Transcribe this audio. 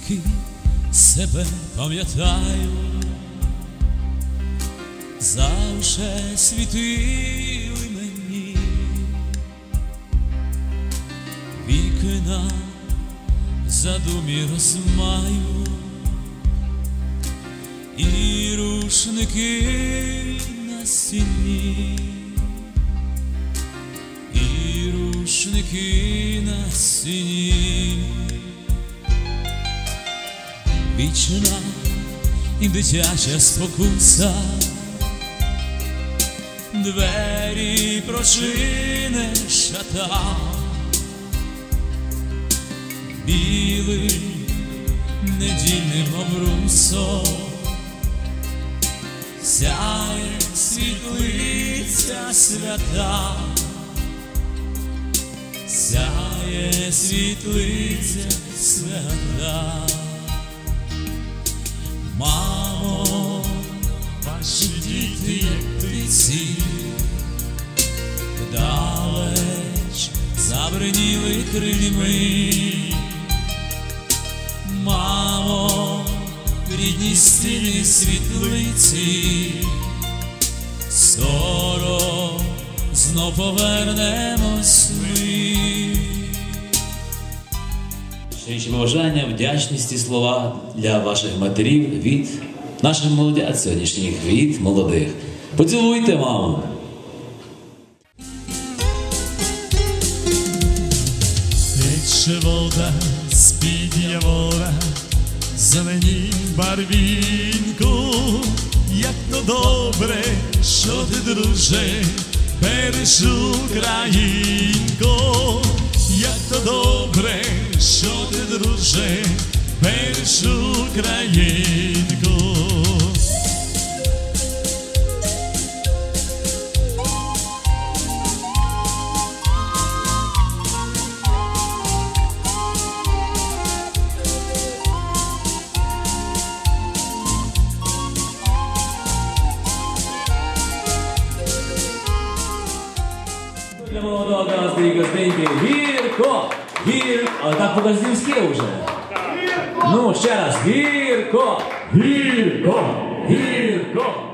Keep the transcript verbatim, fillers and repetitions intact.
скільки себе пам'ятаю, завше світили мені вікна, задумі розмаю, і рушники на стіні, і рушники на стіні. Вічна і дитяча спокуса, двері прочине шата, білий недільним обрусом сяє світлиця свята, сяє світлиця свята. Мамо, ваші діти, як птиці, вдалеч забриніли крильми. Мамо, рідні стіни світлиці, скоро знов повернемось ми. Щирі побажання, вдячність і слова для ваших матерів від наших молодят сьогоднішніх, від молодих. Поцілуйте маму! Тече вода з-під явора, зелені барвінку, як то добре, що ти, друже, береш Українку. Як то добре, що ти, друже, береш Українку. Для молодого Газди і Газденьки гірко, гірко, а так по-газдівськи вже. Ну, ще раз, гірко, гірко, гірко.